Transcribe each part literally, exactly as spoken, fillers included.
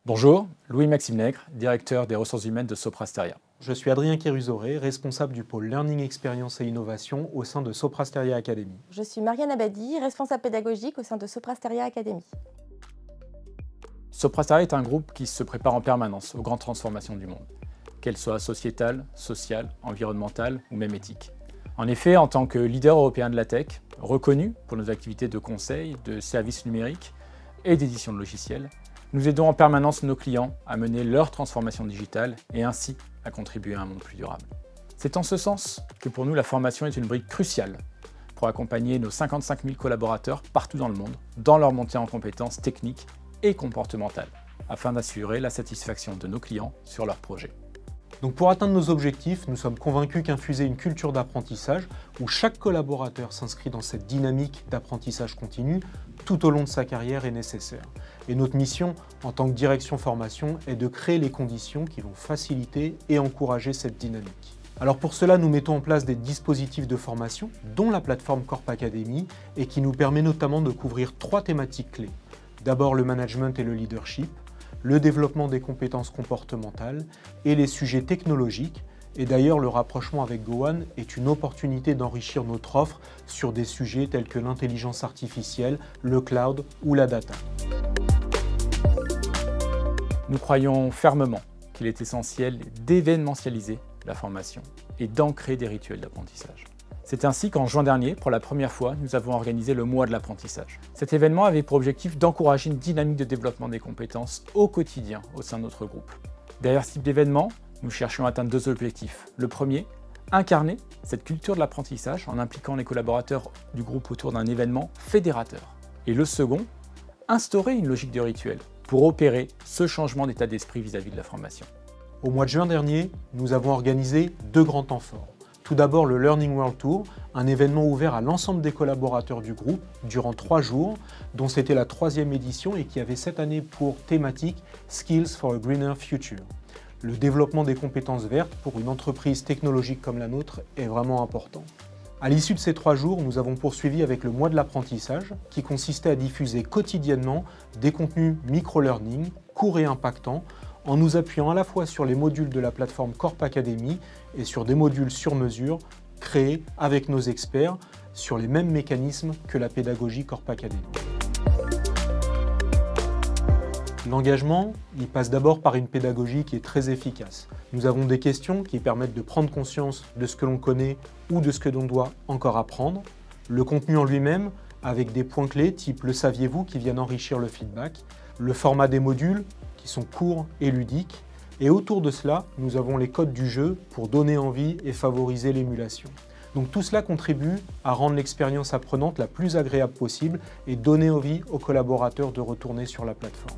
Bonjour, Louis-Maxime Nègre, directeur des ressources humaines de Soprasteria. Je suis Adrien Kérusoré, responsable du pôle Learning Experience et Innovation au sein de Soprasteria Academy. Je suis Marianne Abadi, responsable pédagogique au sein de Soprasteria Academy. Soprasteria est un groupe qui se prépare en permanence aux grandes transformations du monde, qu'elles soient sociétales, sociales, environnementales ou même éthiques. En effet, en tant que leader européen de la tech, reconnu pour nos activités de conseil, de services numériques et d'édition de logiciels, nous aidons en permanence nos clients à mener leur transformation digitale et ainsi à contribuer à un monde plus durable. C'est en ce sens que pour nous la formation est une brique cruciale pour accompagner nos cinquante-cinq mille collaborateurs partout dans le monde dans leur montée en compétences techniques et comportementales, afin d'assurer la satisfaction de nos clients sur leurs projets. Donc pour atteindre nos objectifs, nous sommes convaincus qu'infuser une culture d'apprentissage où chaque collaborateur s'inscrit dans cette dynamique d'apprentissage continu tout au long de sa carrière est nécessaire. Et notre mission en tant que direction formation est de créer les conditions qui vont faciliter et encourager cette dynamique. Alors pour cela, nous mettons en place des dispositifs de formation, dont la plateforme Corp Academy, et qui nous permet notamment de couvrir trois thématiques clés. D'abord le management et le leadership, le développement des compétences comportementales et les sujets technologiques. Et d'ailleurs, le rapprochement avec Gowan est une opportunité d'enrichir notre offre sur des sujets tels que l'intelligence artificielle, le cloud ou la data. Nous croyons fermement qu'il est essentiel d'événementialiser la formation et d'ancrer des rituels d'apprentissage. C'est ainsi qu'en juin dernier, pour la première fois, nous avons organisé le mois de l'apprentissage. Cet événement avait pour objectif d'encourager une dynamique de développement des compétences au quotidien au sein de notre groupe. Derrière ce type d'événement, nous cherchions à atteindre deux objectifs. Le premier, incarner cette culture de l'apprentissage en impliquant les collaborateurs du groupe autour d'un événement fédérateur. Et le second, instaurer une logique de rituel pour opérer ce changement d'état d'esprit vis-à-vis de la formation. Au mois de juin dernier, nous avons organisé deux grands temps forts. Tout d'abord le Learning World Tour, un événement ouvert à l'ensemble des collaborateurs du groupe durant trois jours, dont c'était la troisième édition et qui avait cette année pour thématique Skills for a Greener Future. Le développement des compétences vertes pour une entreprise technologique comme la nôtre est vraiment important. À l'issue de ces trois jours, nous avons poursuivi avec le mois de l'apprentissage, qui consistait à diffuser quotidiennement des contenus micro-learning, courts et impactants, en nous appuyant à la fois sur les modules de la plateforme Corp Academy et sur des modules sur mesure créés avec nos experts sur les mêmes mécanismes que la pédagogie Corp Academy. L'engagement, il passe d'abord par une pédagogie qui est très efficace. Nous avons des questions qui permettent de prendre conscience de ce que l'on connaît ou de ce que l'on doit encore apprendre. Le contenu en lui-même, avec des points clés type « le saviez-vous » qui viennent enrichir le feedback, le format des modules qui sont courts et ludiques, et autour de cela, nous avons les codes du jeu pour donner envie et favoriser l'émulation. Donc tout cela contribue à rendre l'expérience apprenante la plus agréable possible et donner envie aux collaborateurs de retourner sur la plateforme.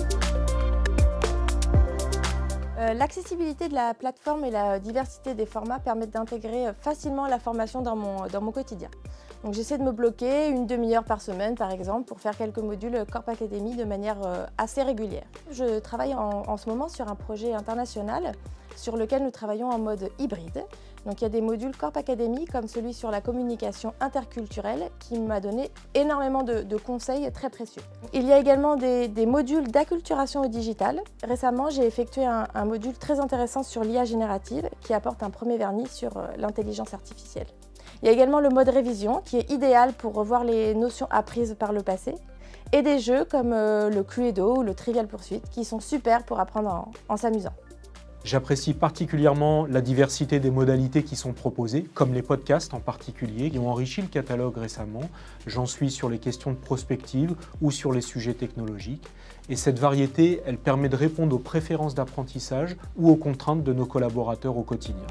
Euh, L'accessibilité de la plateforme et la diversité des formats permettent d'intégrer facilement la formation dans mon, dans mon quotidien. Donc j'essaie de me bloquer une demi-heure par semaine par exemple pour faire quelques modules Corp Academy de manière euh, assez régulière. Je travaille en, en ce moment sur un projet international sur lequel nous travaillons en mode hybride. Donc il y a des modules Corp Academy comme celui sur la communication interculturelle qui m'a donné énormément de, de conseils très précieux. Il y a également des, des modules d'acculturation au digital. Récemment, j'ai effectué un, un module très intéressant sur l'I A générative qui apporte un premier vernis sur euh, l'intelligence artificielle. Il y a également le mode révision qui est idéal pour revoir les notions apprises par le passé et des jeux comme euh, le Cluedo ou le Trivial Pursuit qui sont super pour apprendre en, en s'amusant. J'apprécie particulièrement la diversité des modalités qui sont proposées, comme les podcasts en particulier, qui ont enrichi le catalogue récemment. J'en suis sur les questions de prospective ou sur les sujets technologiques. Et cette variété, elle permet de répondre aux préférences d'apprentissage ou aux contraintes de nos collaborateurs au quotidien.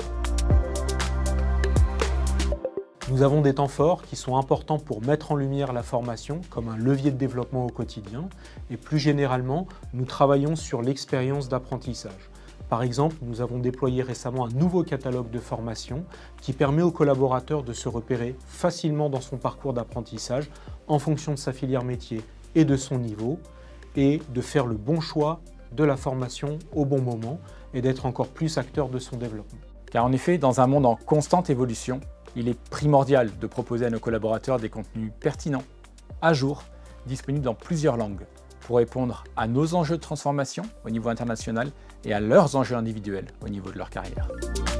Nous avons des temps forts qui sont importants pour mettre en lumière la formation comme un levier de développement au quotidien. Et plus généralement, nous travaillons sur l'expérience d'apprentissage. Par exemple, nous avons déployé récemment un nouveau catalogue de formation qui permet aux collaborateurs de se repérer facilement dans son parcours d'apprentissage en fonction de sa filière métier et de son niveau et de faire le bon choix de la formation au bon moment et d'être encore plus acteur de son développement. Car en effet, dans un monde en constante évolution, il est primordial de proposer à nos collaborateurs des contenus pertinents, à jour, disponibles dans plusieurs langues, pour répondre à nos enjeux de transformation au niveau international et à leurs enjeux individuels au niveau de leur carrière.